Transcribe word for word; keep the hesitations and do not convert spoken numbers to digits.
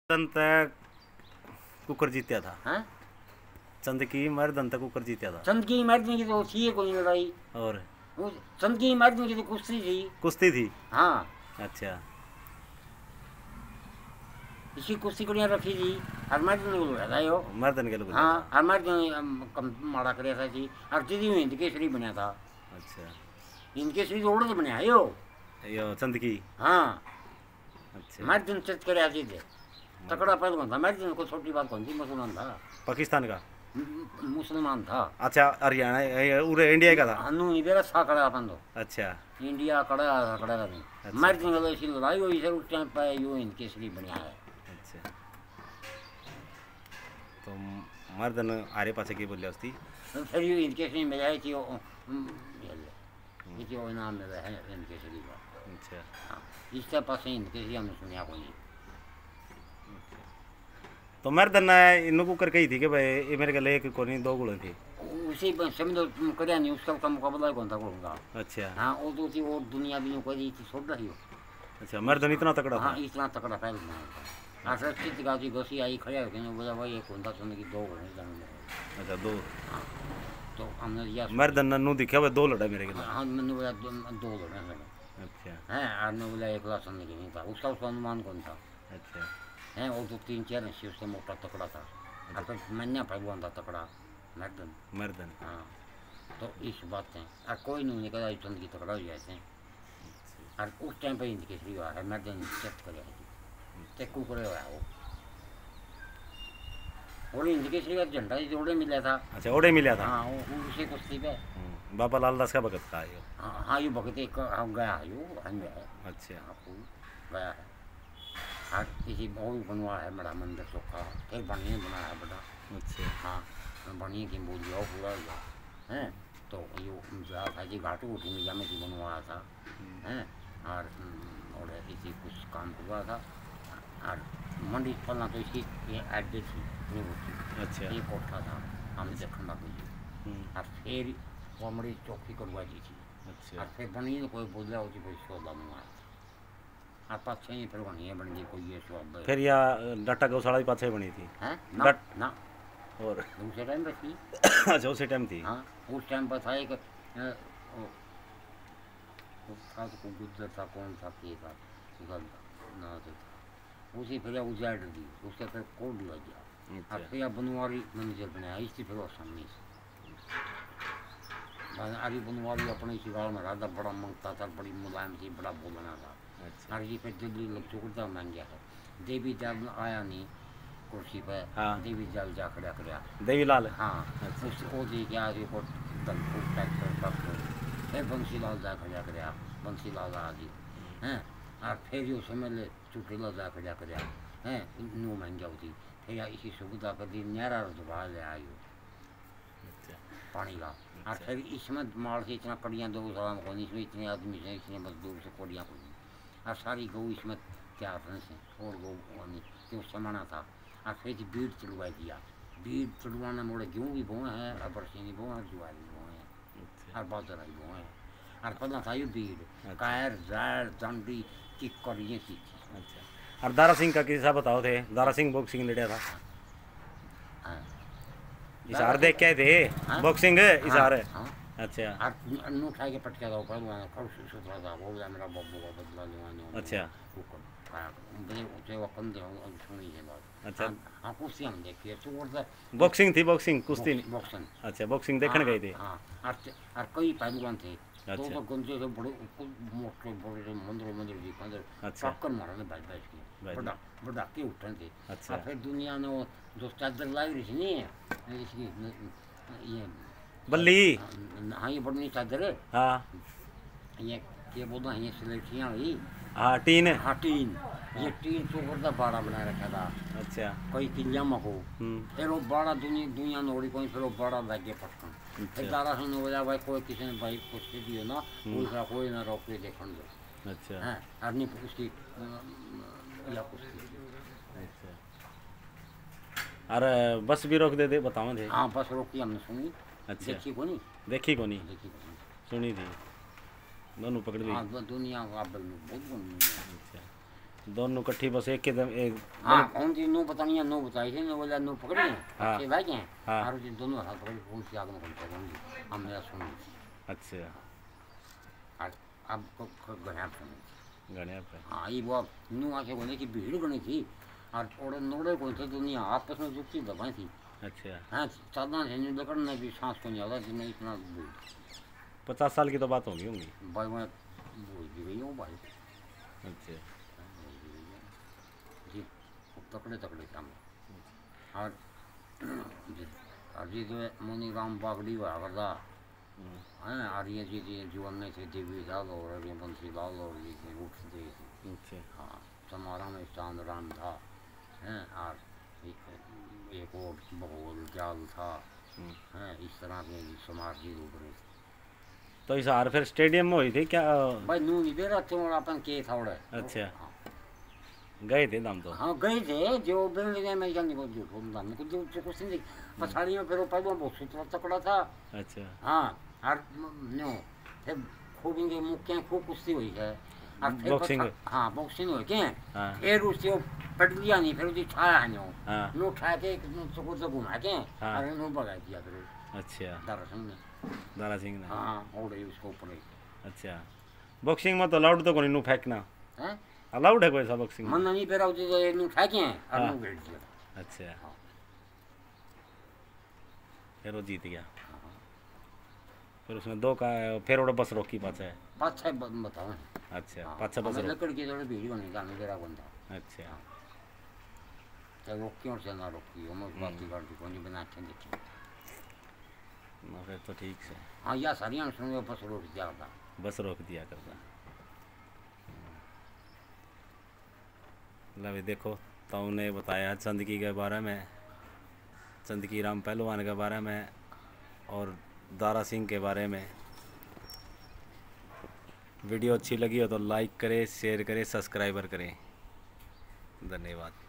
तक कुकर जीता था। हाँ? चंद की मर्दन तक कुकर जीता था। चंद की मर्दन की तो थी कोई लड़ाई। और वो चंद की मर्दन की तो कुश्ती थी। कुश्ती थी। हाँ अच्छा, इसी कुश्ती कड़ियाँ रखी थी। हर मर्दन को लड़ा था यो। मर्दन के लोग। हाँ हर मर्दन कम मारा करे था जी। हर चीज में हिंद केसरी बना था। अच्छा, हिंद केसरी तो उड़द बना यो। यो चंद की। हाँ अच्छा, मर्दन चत करे आती थे। तकड़ा पहलवान था मर्दन को, छोटी बात कौन थी, मुसलमान था। पाकिस्तान का। मुसलमान था। अच्छा, हरियाणा उरे इंडिया का था। अनु इधर सा खड़ा अपन तो। अच्छा इंडिया कड़ा कड़ा नहीं। अच्छा। मर्दन को ऐसी लड़ाई हुई सर उस टाइम पे यो हिंद केसरी बना है। अच्छा, तो मर्दन आरे पासे की बोलिया उसकी। फिर यो हिंद केसरी में जाए थी वो ये वो इनाम मिला है हिंद केसरी का। अच्छा, हाँ इसके पास हिंद केसरी हमने सुनिया को नहीं। तो मर्दन ने इनको कुकर कही थी कि भाई ये मेरे गले एक कोनी दो गुण थी। उसी समझो करिया नहीं, उसका का मुकाबला कौन था करूँगा। अच्छा। हाँ वो तो थी वो दुनिया भी कोई थी छोड़ रही हो। अच्छा, मर्दन इतना तकड़ा था। हाँ इतना तकड़ा फैल गया। आखिर चित गाती घसी आई खड़े हो गए बोला भाई एक होता सुनने की दो होने जाने। अच्छा, दो। हाँ तो हमने लिया मर्दन ने नू दिखा भाई दो लड़ा मेरे गले। हाँ मैंने बोला दो दो लड़े लड़े। अच्छा। हैं आदमी बोला एक लाख सुनने की नहीं था, उसका उसका अनुमान कौन था। अच्छा, हैं वो तो तीन चार इंची उससे मोटा तकड़ा था। और फिर मैंने पहलवान था तकड़ा मर्दन। मर्दन। हाँ तो इस बात है और कोई नहीं निकला चंद की तकड़ा हो जाते हैं। और उस टाइम पर हिंद केसरी हुआ है मर्दन चेक करे चेक करे हुआ है वो। और हिंद केसरी का झंडा जी ओड़े मिला था। अच्छा, ओड़े मिला था। हाँ वो उसी कुश्ती पे। बाबा लाल दास का भगत था यो। हाँ हाँ ये भगत एक हाँ गया है यो हम गया है। अच्छा। हाँ वो गया है। और किसी और बनवा है बड़ा मंदिर चौका फिर बढ़िया बनाया है बड़ा। अच्छा। हाँ बढ़िया की बोल दिया पूरा हुआ हैं। तो यो था जी घाटू उठी में जामे जी बनवाया था हैं। और और इसी कुछ काम हुआ था। और मंडी पलना तो इसकी ये एड्रेस थी नहीं होती। अच्छा। ये कोठा था हमने देखा कोई। और फिर वो मरी चौकी करवा दी थी। अच्छा। और फिर बनी तो कोई बोल रहा होती कोई सोलह मंगा और पाँच छः फिर बनी है बन गई कोई ये सौ फिर या डाटा गौशाला भी पाछे बनी थी। हैं ना डट ना और दूसरे टाइम पर थी। अच्छा, उसी टाइम थी। हाँ उस टाइम पर था एक अ, वो वो था तो कोई गुजर था कौन था के था गल ना तो था उसी फिर उजाड़ दी उसके फिर कोड लग गया। और अच्छा। फिर बनवारी मैनेजर बनाया इससे फिर वो सामने आरी बनवारी अपने इसी गाँव में रहा था, बड़ा मंगता था, बड़ी मुलायम थी, बड़ा बोलना था। अच्छा। और ये फिर दिल्ली लग चुकता मान गया है। देवी जाल आया नहीं कुर्सी पर। हाँ। देवी जाल जा खड़ा कराया देवीलाल। हाँ अच्छा। उसको दी क्या को फिर बंसीलाल जा खड़ा कराया बंसीलाल आदि हैं। और फिर यो समझ ले चुटेला जा खड़ा कराया हैं नू महंगा होती फिर इसी सुविधा कर दी न्यारा दुबा ले आयो पानी ला। और फिर इसमें माल से इतना कड़ियाँ दो सलाम को इसमें इतने आदमी से इतने मजदूर से कड़ियाँ को और सारी गऊ इसमें तैयार रहने से और गऊ क्यों समाना था। और फिर बीड़ चलवा दिया बीड़ चलवाना मोड़े गेहूँ भी बोए हैं और बरसीनी बोए हैं जुआर भी बोए हैं और बाजरा भी बोए हैं। और पहला था ये बीड़ कायर जैर दंडी किक्कर ये चीज थी। अच्छा। और दारा सिंह का किस्सा बताओ थे। दारा सिंह बॉक्सिंग लड़ा था। हाँ इशार देख के थे बॉक्सिंग इशार। अच्छा। और नू उठा के पटका था ऊपर वहाँ खड़ सुथरा था वो बोला मेरा बब्बू का बदला लेवाने। अच्छा। उसे वो कम दे सुनी है बात। अच्छा। हाँ कुश्ती हम देखिए तो वो बॉक्सिंग थी बॉक्सिंग कुश्ती नहीं। बॉक्सिंग। अच्छा, बॉक्सिंग देखने गए थे। हाँ और और कई पहलवान थे। अच्छा। तो गंजे से बड़े मोटे बड़े मंदिर मंदिर जी अंदर अच्छा। टक्कर मारा ने बैठ बैठ के बड़ा बड़ा के उठे थे। अच्छा। और फिर दुनिया ने वो जो चादर लाई रही थी नहीं इसकी ये बल्ली। हाँ ये बड़ी चादर है। हाँ ये क्या बोलते हैं ये सिलेटियाँ हुई। हाँ टीन। हाँ टीन ये टीन चोकर का बाड़ा बना रखा था। अच्छा। कोई किलिया मको फिर वो बड़ा दुनिया दुनिया नोड़ी कोई फिर वो बड़ा लग गया पटकन फिर दारा से हो जाए भाई कोई किसी ने भाई कुश्ती दी हो ना दूसरा कोई ना रोक के देखने दो। अच्छा। हैं और नहीं उसकी या कुश्ती। अच्छा। अरे बस भी रोक दे दे बताओ थे। हाँ बस रोकी हमने सुनी। अच्छा। देखी को नहीं देखी को नहीं देखी को नहीं सुनी थी दोनों पकड़ ली। हाँ दुनिया आप बहुत बनी। अच्छा। दोनों इकट्ठी बस एक के दम एक। हाँ कौन सी नो बतानी है, नो बताई थी, नो बोला नो पकड़ी है, हाँ। अच्छे भाई हैं, हाँ। और ये दोनों हाथ पकड़ी, कौन सी आग में कौन सा कौन सी, हम मेरा सुन ली। अच्छा और अब को गया सुन। गणे पे। हाँ ये वो नो आके बोले कि भीड़ गणी थी, और ओड़े नोड़े कौन थे दुनिया आपस में जुटती दबाई थी। अच्छा हाँ साधना से नहीं पकड़ने भी सांस को नहीं आता जिन्हें इतना भूल। पचास साल की तो बात होगी होंगी। भाई मैं भूल भी गई हूँ भाई। अच्छा जी तकड़े तकड़े काम और जी और जी जो मुनि राम बागड़ी हुआ करता है, और ये जी जी जीवन में थे देवी लाल और ये बंसी लाल और ये थे उठते थे। अच्छा हाँ समारा में चांद राम था हैं, और एक, एक और भगोल जाल था हैं, इस तरह के समाज जी रूप रहे। तो इस हार फिर स्टेडियम में हुई थी क्या? भाई नू नहीं दे रहा थे और अपन के था उड़े। अच्छा हाँ। गए थे दाम तो। हाँ गए थे जो बिल्डिंग में जाने को जो हम कुछ जो कुछ नहीं पछाड़ी में फिर वो पहले बहुत सुतरा तकड़ा था। अच्छा हाँ और नो फिर खूब इनके मुक्के खूब कुश्ती हुई है और फिर बॉक्सिंग। पछा- हाँ बॉक्सिंग हुई क्या हाँ। फिर उससे वो पट लिया नहीं, फिर उसकी छाया है नो हाँ। नो उठा के चुकुर से घुमा के हाँ। और नो भगा दिया फिर अच्छा दरअसल ने। दारा सिंह ने। हाँ और उसको ऊपर अच्छा बॉक्सिंग में तो अलाउड तो कोई नू फेंकना है अलाउड है कोई सा बॉक्सिंग में? मन नहीं फिर उसे तो एक नो उठा के और हाँ। नो भेज दिया। अच्छा हाँ। फिर वो जीत गया। फिर उसमें दो का फिर वो बस रोकी पाचा है। पाँच छः बताओ। अच्छा हाँ, पाचा बस हमें रोक। लकड़ की थोड़ी भीड़ बनी जाने तेरा बंदा अच्छा चाहे रोकी और चाहे ना रोकी हम उस बात की करती कौन बना अच्छे देखिए। ना फिर तो ठीक से हाँ या सारी सुन बस रोक दिया था। बस रोक दिया करता। ला भी देखो तो उन्हें बताया चंदकी के बारे में, चंदकी राम पहलवान के बारे में और दारा सिंह के बारे में। वीडियो अच्छी लगी हो तो लाइक करें, शेयर करें, सब्सक्राइबर करें। धन्यवाद।